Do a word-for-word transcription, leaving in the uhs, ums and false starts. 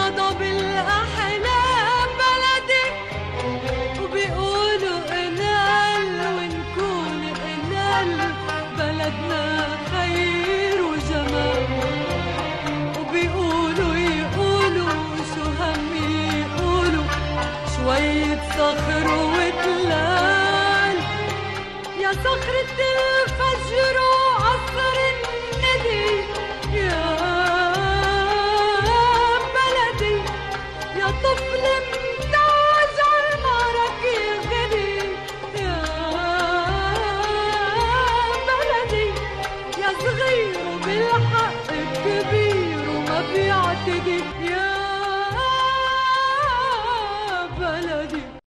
رضا بالأحلام بلدي، وبيقولوا انقل ونكون انقل بلدنا خير وجمال، وبيقولوا يقولوا شو هم يقولوا شوية صخر وتلال. يا صخرة الفجر وعصر الندي يا بلدي، يا طفل متاج عالمعرك يغني يا بلدي، يا صغير وبالحق كبير وما بيعتدي يا